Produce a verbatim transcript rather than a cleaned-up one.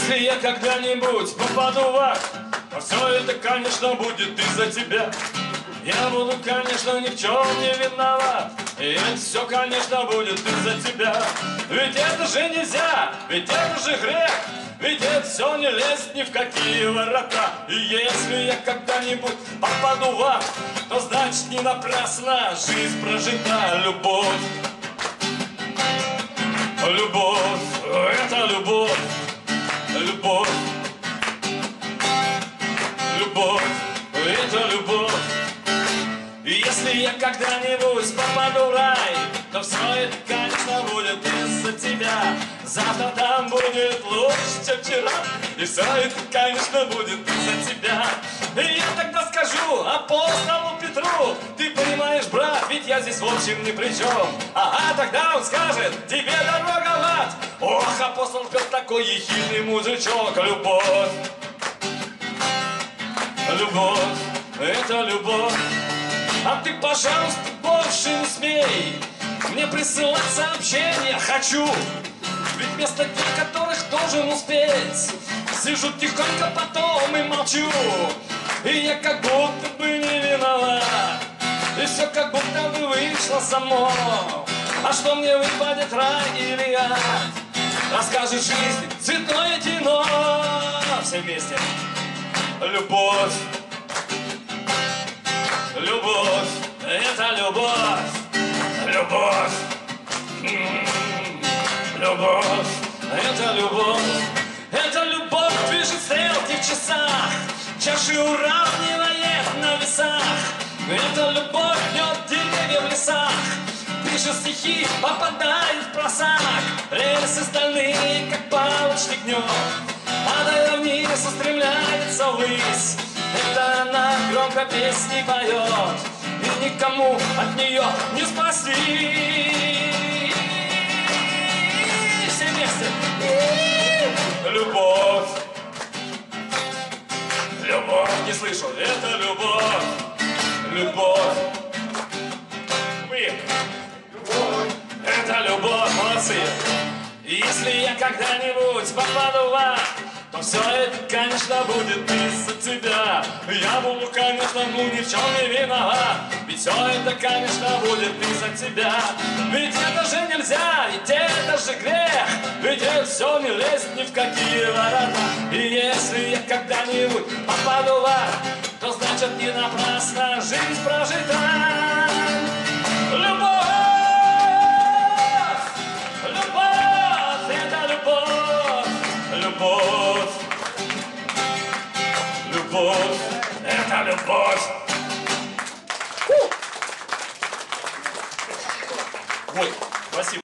Если я когда-нибудь попаду в ад, то все это, конечно, будет из-за тебя. Я буду, конечно, ни в чем не виноват, и это все, конечно, будет из-за тебя. Ведь это же нельзя, ведь это же грех, ведь это все не лезет ни в какие ворота. И если я когда-нибудь попаду в ад, то значит не напрасно жизнь прожита. Любовь, любовь, это любовь, любовь, любовь, это любовь. И если я когда-нибудь попаду в рай, то все это, конечно, будет из-за тебя. Завтра там будет лучше, чем вчера, и все это, конечно, будет из-за тебя. И я тогда скажу апостолу Петру: ты понимаешь, брат, ведь я здесь в общем ни при чем. Ага, тогда он скажет: тебе дорога в ад. Ох, апостол Петр такой ехидный мужичок. Любовь, любовь, это любовь. А ты, пожалуйста, больше не смей мне присылать сообщения. Хочу, ведь вместо тех, которых должен успеть, сижу тихонько потом и молчу. И я как будто бы не виноват, и все как будто бы вышло само. А что мне выпадет, рай или ад? Расскажет жизнь цветное кино. Все вместе. Любовь, любовь, это любовь, любовь, м-м-м, любовь, это любовь, это любовь движет стрелки в часах, чаши уравнивает на весах. Это любовь гнет деревья в лесах, пишет стихи, попадает в просак. Рельсы стальные, как палочный гнет, падая вниз, устремляется ввысь. Это она громко песни поет, и никому от нее не спасти. Все вместе. Любовь, любовь, не слышу, это любовь, любовь. Вы, любовь, это любовь, молодцы. Если я когда-нибудь попаду в ад, то все это, конечно, будет из-за тебя. Я буду, конечно, ну ни в чем не виноват, ведь все это, конечно, будет из-за тебя. Ведь это же нельзя, ведь это же грех, ведь это все не лезет ни в какие ворота. И если я когда-нибудь попаду в ад, то значит не напрасно жизнь прожита. Любовь, любовь, это любовь, любовь, любовь, это любовь. Ой, спасибо.